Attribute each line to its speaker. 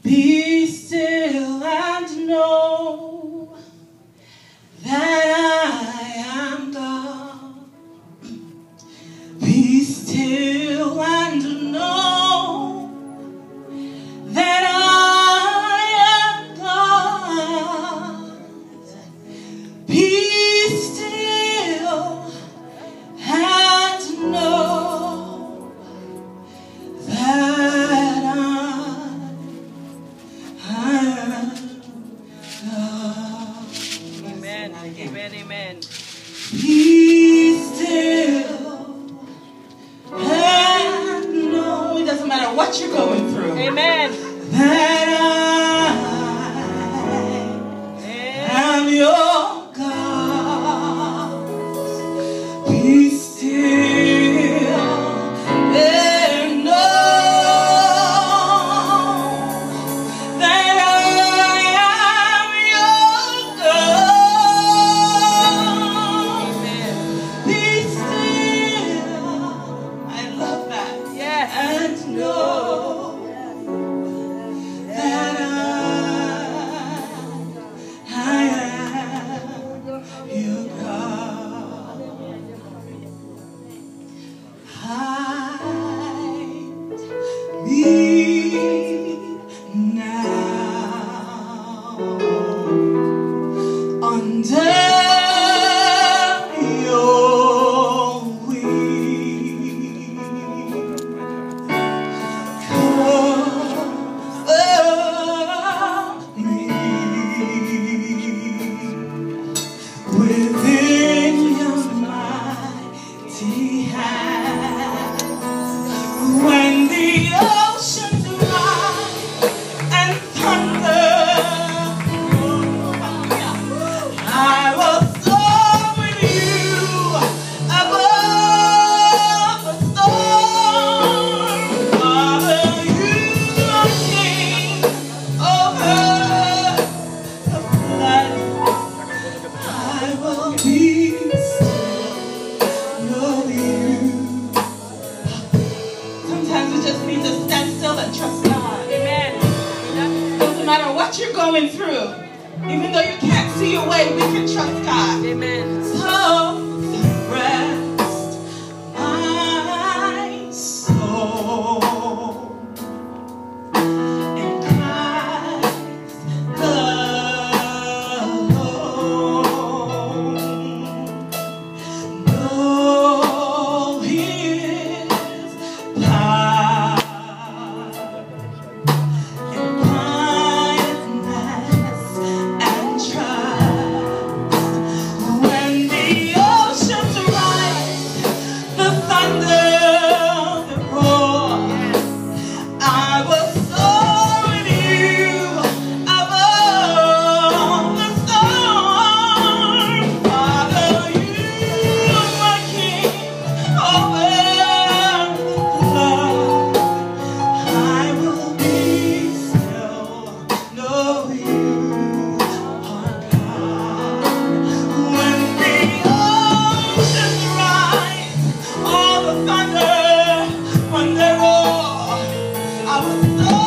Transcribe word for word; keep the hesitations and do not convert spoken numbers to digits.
Speaker 1: Be still and know that I am God. Be still and know that I am God. Be still and know that
Speaker 2: Amen, amen, amen.
Speaker 1: Be still and know, it doesn't matter what you're going through.
Speaker 2: Amen.
Speaker 1: That I am your God. Be still and know that I am your God.
Speaker 2: Amen.
Speaker 1: Be still. I love that.
Speaker 2: Yes.
Speaker 1: And know that I, I am your God. Hide me now under your wings. Cover me within your mighty hand. When the oceans rise and thunder, I will soar with you above the storm. Father, you are king over the flood. I will be still, know you. Sometimes we just need to stand still and trust God.
Speaker 2: Amen.
Speaker 1: Doesn't matter what you're going through. Even though you can't see your way, we can trust God.
Speaker 2: Amen.
Speaker 1: So rest my soul in Christ alone. Know His power in quietness and trust. When the oceans rise, the thunder roar, I will soar with you above the storm. Father, you are king over the flood. I will be still, know you are God. When the oceans rise, all the thunder, when they roar, I will soar.